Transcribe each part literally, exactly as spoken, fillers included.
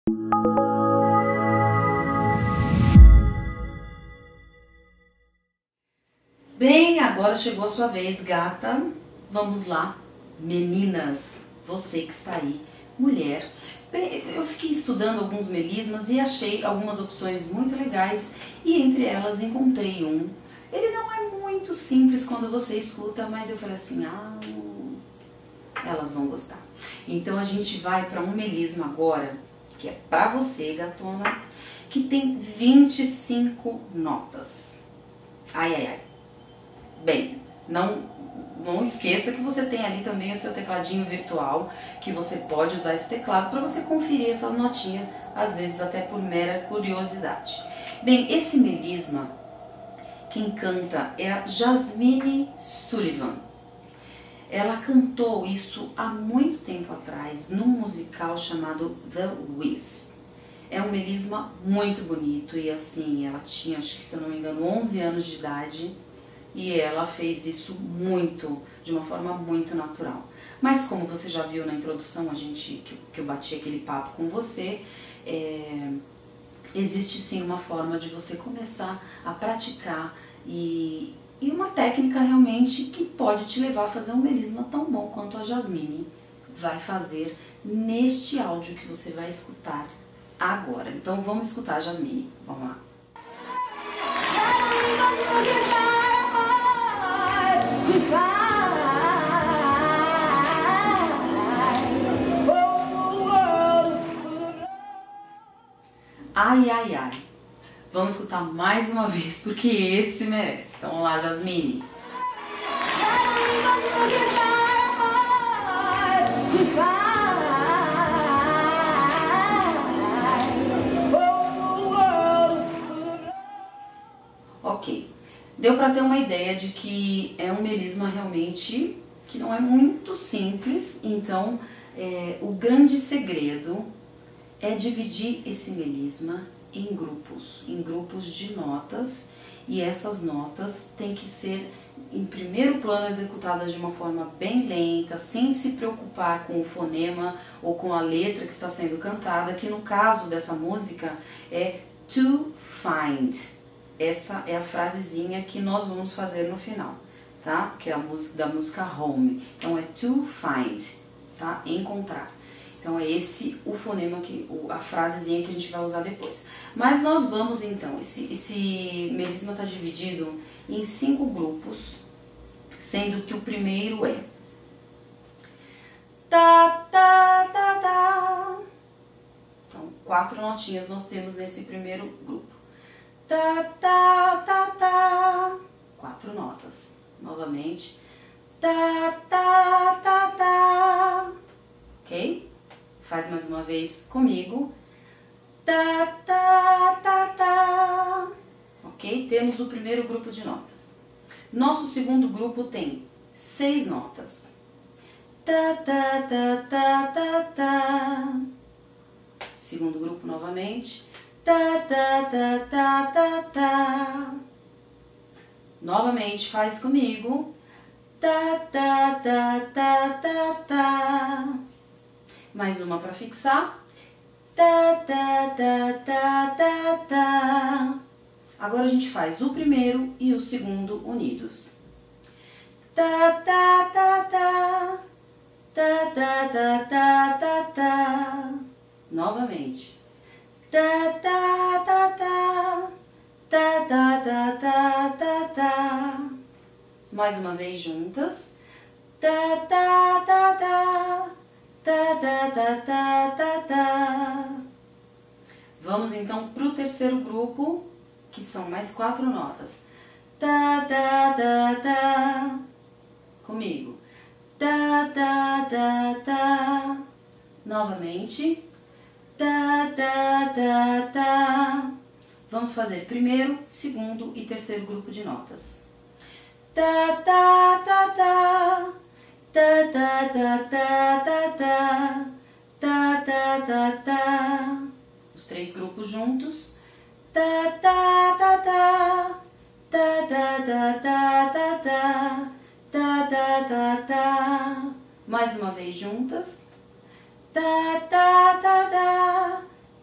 Bem, agora chegou a sua vez, gata. Vamos lá, meninas, você que está aí, mulher. Bem, eu fiquei estudando alguns melismas e achei algumas opções muito legais e entre elas encontrei um. Ele não é muito simples quando você escuta, mas eu falei assim, ah, elas vão gostar. Então a gente vai para um melisma agora, que é pra você, gatona, que tem vinte e cinco notas. Ai, ai, ai. Bem, não, não esqueça que você tem ali também o seu tecladinho virtual, que você pode usar esse teclado para você conferir essas notinhas, às vezes até por mera curiosidade. Bem, esse melisma, quem canta é a Jazmine Sullivan. Ela cantou isso há muito tempo atrás, num musical chamado The Wiz. É um melisma muito bonito e assim, ela tinha, acho que se eu não me engano, onze anos de idade. E ela fez isso muito, de uma forma muito natural. Mas como você já viu na introdução, a gente, que, que eu bati aquele papo com você, é, existe sim uma forma de você começar a praticar e, e uma técnica realmente que pode te levar a fazer um melisma tão bom quanto a Jazmine vai fazer neste áudio que você vai escutar agora. Então vamos escutar a Jazmine, vamos lá. Ai, ai, ai. Vamos escutar mais uma vez, porque esse merece. Então vamos lá, Jazmine. Ok. Deu para ter uma ideia de que é um melisma realmente que não é muito simples. Então, é, o grande segredo é dividir esse melisma em grupos, em grupos de notas, e essas notas têm que ser em primeiro plano executadas de uma forma bem lenta, sem se preocupar com o fonema ou com a letra que está sendo cantada, que no caso dessa música é to find. Essa é a frasezinha que nós vamos fazer no final, tá? Que é a música da música Home. Então é to find, tá? Encontrar. Então é esse o fonema, que, a frasezinha que a gente vai usar depois. Mas nós vamos então, esse, esse melisma está dividido em cinco grupos, sendo que o primeiro é tá, tá, tá, tá. Então, quatro notinhas nós temos nesse primeiro grupo. Tá, tá, tá, tá. Quatro notas. Novamente. Tá, tá, tá, tá. Ok? Faz mais uma vez comigo. Tá, tá, tá, tá. Ok? Temos o primeiro grupo de notas. Nosso segundo grupo tem seis notas. Tá, tá, tá, tá, tá, tá. Segundo grupo novamente. Tá, tá, tá, tá, tá, tá. Novamente, faz comigo. Tá, tá, tá, tá, tá, tá. Mais uma para fixar. Tá, tá, tá, tá, tá, tá. Agora a gente faz o primeiro e o segundo unidos. Tá, tá, tá, tá. Tá, tá, tá, tá, tá, tá. Novamente. Tá, tá, tá, tá. Tá, tá, tá, tá, tá, tá. Mais uma vez juntas. Tá, tá, tá, tá. Tá, tá, tá, tá, tá, tá. Vamos então para o terceiro grupo, que são mais quatro notas. Tá, tá, tá, tá. Comigo. Tá, tá, tá, tá. Novamente. Tá, tá, tá, tá. Vamos fazer primeiro, segundo e terceiro grupo de notas. Tá, tá, tá, tá. Tá, tá, tá, tá, tá, tá. Tá, tá, tá, tá. Os três grupos juntos. Tá, tá, tá, tá. Tá, tá, tá, tá, tá, tá. Tá, tá, tá, tá. Mais uma vez juntas. Tá, tá, tá, tá.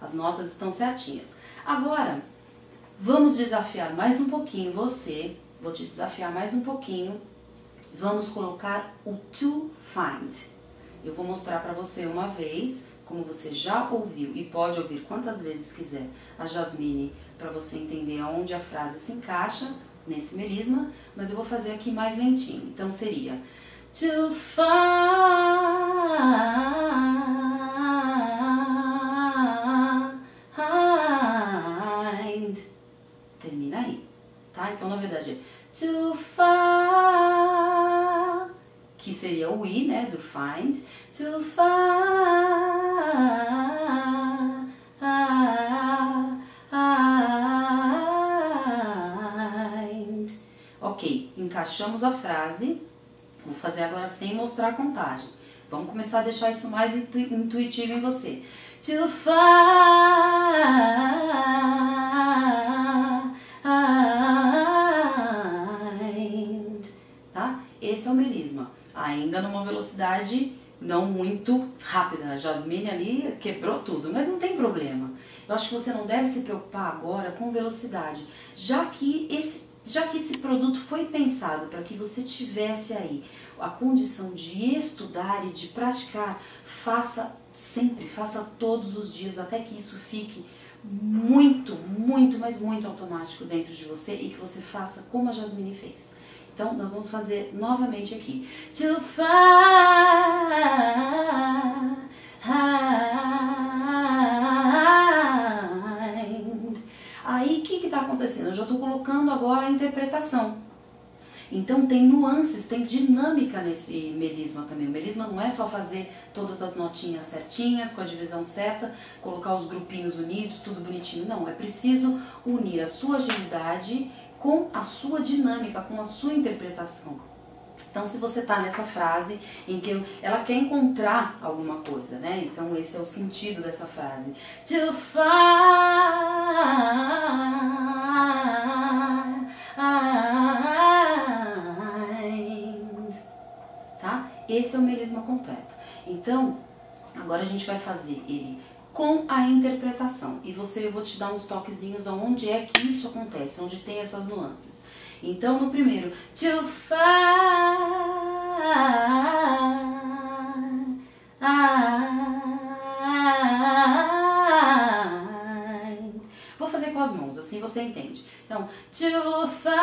as notas estão certinhas. Agora, vamos desafiar mais um pouquinho você, vou te desafiar mais um pouquinho, vamos colocar o to find. Eu vou mostrar para você uma vez, como você já ouviu e pode ouvir quantas vezes quiser a Jasmine, para você entender aonde a frase se encaixa nesse melisma, mas eu vou fazer aqui mais lentinho. Então seria to find, termina aí, tá? Então na verdade é to find, que seria o I, né, do find, to find. Ok, encaixamos a frase. Vou fazer agora sem mostrar a contagem. Vamos começar a deixar isso mais intu intuitivo em você. To find, tá? Esse é o melisma. Ainda numa velocidade não muito rápida. A Jasmine ali quebrou tudo, mas não tem problema. Eu acho que você não deve se preocupar agora com velocidade, já que esse Já que esse produto foi pensado para que você tivesse aí a condição de estudar e de praticar, faça sempre, faça todos os dias, até que isso fique muito, muito, mas muito automático dentro de você e que você faça como a Jasmine fez. Então, nós vamos fazer novamente aqui. To find. Aí, o que que está acontecendo? Eu já estou colocando agora a interpretação. Então, tem nuances, tem dinâmica nesse melisma também. O melisma não é só fazer todas as notinhas certinhas, com a divisão certa, colocar os grupinhos unidos, tudo bonitinho. Não, é preciso unir a sua agilidade com a sua dinâmica, com a sua interpretação. Então, se você está nessa frase em que ela quer encontrar alguma coisa, né? Então, esse é o sentido dessa frase. To find, tá? Esse é o melisma completo. Então, agora a gente vai fazer ele com a interpretação. E você, eu vou te dar uns toquezinhos aonde é que isso acontece, onde tem essas nuances. Então, no primeiro, to find, vou fazer com as mãos, assim você entende. Então, to find,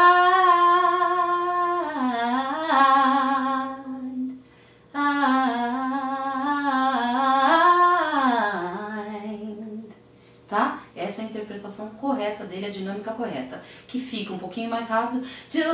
tá? Essa é a interpretação correta dele, a dinâmica correta, que fica um pouquinho mais rápido. To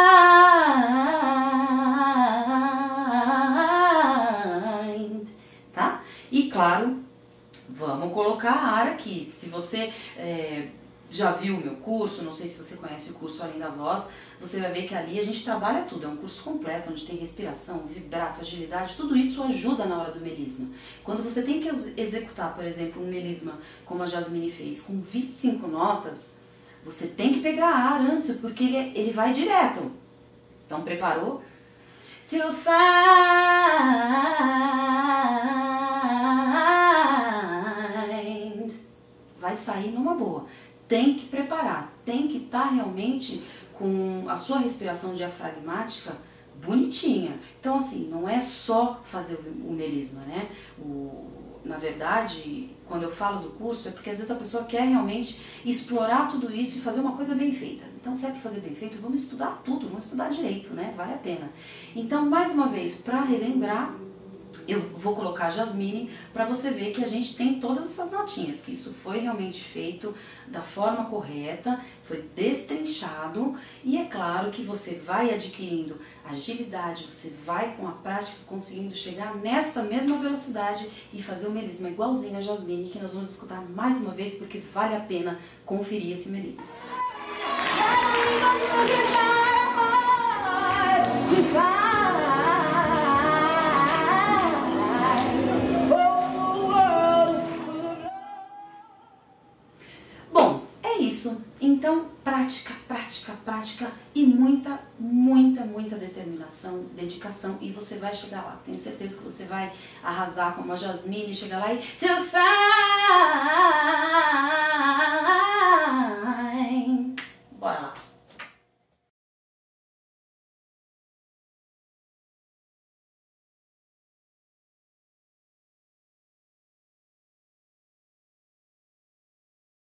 find, tá? E claro, vamos colocar a ar aqui. Se você é, já viu o meu curso, não sei se você conhece o curso Além da Voz, você vai ver que ali a gente trabalha tudo, é um curso completo, onde tem respiração, vibrato, agilidade, tudo isso ajuda na hora do melisma. Quando você tem que executar, por exemplo, um melisma, como a Jasmine fez, com vinte e cinco notas, você tem que pegar ar antes, porque ele, é, ele vai direto. Então, preparou? To find, vai sair numa boa. Tem que preparar, tem que estar realmente com a sua respiração diafragmática bonitinha. Então, assim, não é só fazer o melisma, né? O, na verdade, quando eu falo do curso, é porque às vezes a pessoa quer realmente explorar tudo isso e fazer uma coisa bem feita. Então, se é para fazer bem feito, vamos estudar tudo, vamos estudar direito, né? Vale a pena. Então, mais uma vez, para relembrar, eu vou colocar a Jasmine para você ver que a gente tem todas essas notinhas, que isso foi realmente feito da forma correta, foi destrinchado e é claro que você vai adquirindo agilidade, você vai com a prática conseguindo chegar nessa mesma velocidade e fazer o melisma igualzinho a Jasmine, que nós vamos escutar mais uma vez porque vale a pena conferir esse melisma. isso. Então, prática, prática, prática e muita, muita, muita determinação, dedicação e você vai chegar lá. Tenho certeza que você vai arrasar como a Jasmine, chegar lá e to fly.